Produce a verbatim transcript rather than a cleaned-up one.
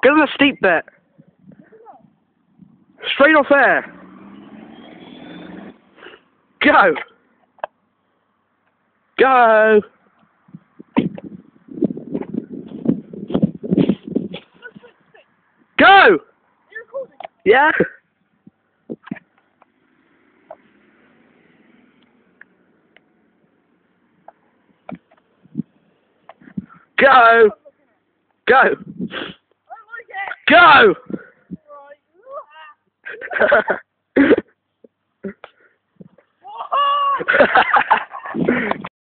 Get on the steep bit. Straight off there. Go. Go. Go. Yeah. Go. Go. Go. Right.